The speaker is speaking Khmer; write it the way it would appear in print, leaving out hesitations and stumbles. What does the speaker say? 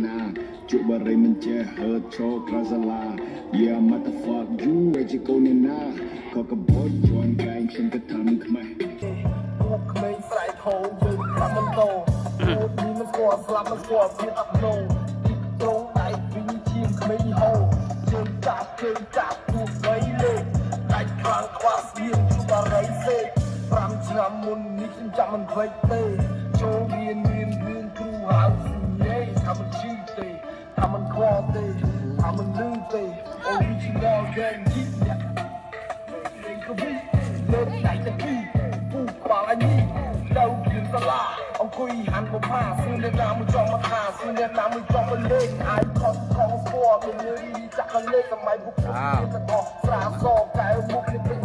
ណាជួបបរិយមិនចេះហឺតចូលក្រៅសាលា Yeah motherfuck you ឯជាកូនអ្នកណាក៏កបฏជន់កែងខ្ញុំទៅធ្វើខ្មែរពួកក្មេងស្រែកហូរយើងតាមមិនតោពួកនេះមិនស្គាល់ស្លាប់មិនស្គាល់វាអត់នោះត្រង់ដៃវិញជាងក្មេងហូរជើងចាស់ពួកបីលេដាច់ខ្លាំងខ្វះស្ងៀមជួបបរិយសេ5ឆ្នាំមុននេះខ្ញុំចាំមិនភ្លេចទេចូលរៀនរឿងគ្រូហៅនិយាយថាមិនជឿទេថាមិនខ្វល់ទេថាមិនលឺទេ Original gang ជីកអ្នកលេងកវីលើកដៃទៅពីពូក្បាលអញនេះទៅរៀនសាលាអង្គុយហាន់បំផាស្មានណាមួយចង់មកថាស្មានណាមួយចង់មកលេងអាយខុសខំស្គាល់មានរឿងចាក់កលេងសម័យពុកទាំងអស់ស្រាសកែវមុខនេះ